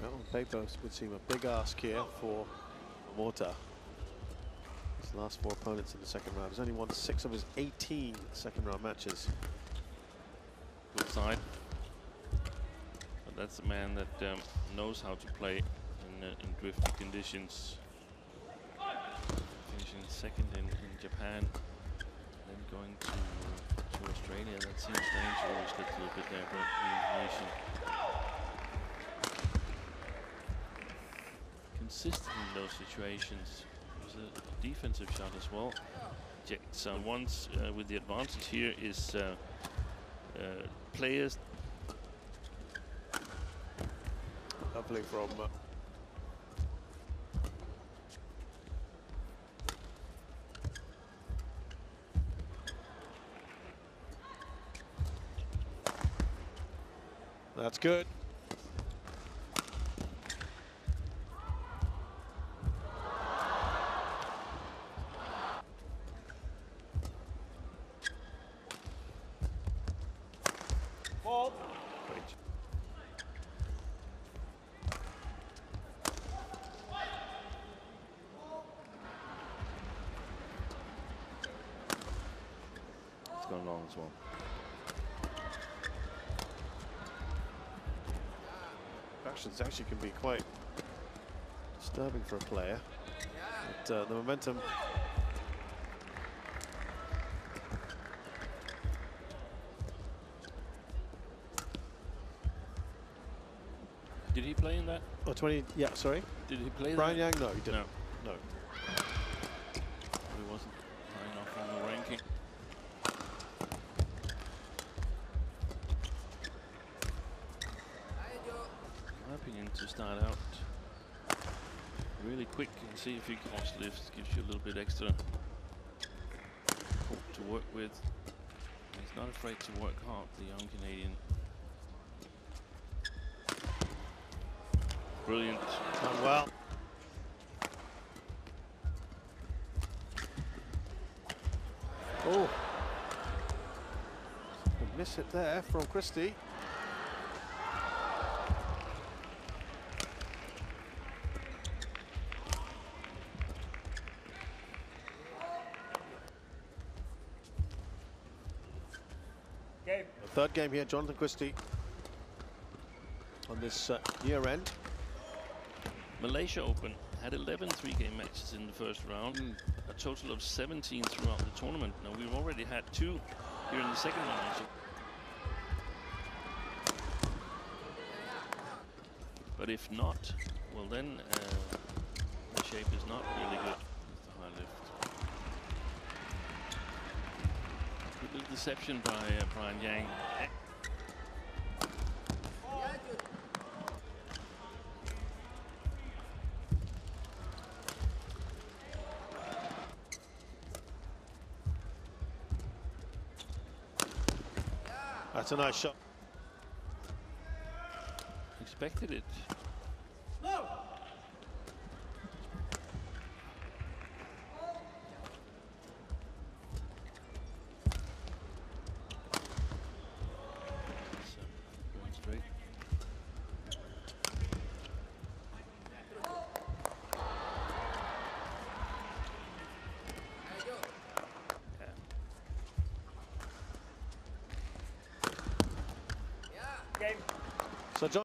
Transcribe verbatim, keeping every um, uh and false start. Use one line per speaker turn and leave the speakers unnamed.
Well, on paper would seem a big ask here for Morta. His last four opponents in the second round. He's only won six of his eighteen second round matches.
Good side. But that's a man that um, knows how to play in, uh, in drifty conditions. Finishing second in, in Japan, then going to, to Australia. That seems strange. Always gets a little bit there, but the nation consistent in those situations. There's a defensive shot as well. So once uh, with the advantage here is uh, uh, players.
Lovely from. Uh, That's good. Ball. Great.
It's gone long as well.
Actions actually can be quite disturbing for a player, but uh, the momentum.
Did he play in that?
Oh, twenty, yeah, sorry.
Did he play
Brian
that?
Yang? No, he didn't.
No.
No.
He wasn't high enough on the ranking. In my opinion, to start out really quick and see if he can cross lift, gives you a little bit extra to work with. He's not afraid to work hard, the young Canadian. Brilliant.
Done well. Oh, a miss it there from Christie. Game. The third game here, Jonathan Christie on this uh, year end.
Malaysia Open had eleven three-game matches in the first round, mm. a total of seventeen throughout the tournament. Now we've already had two here in the second round. So but if not, well then uh, the shape is not really good with the high lift. Good little deception by uh, Brian Yang.
That's a nice shot.
Expected it.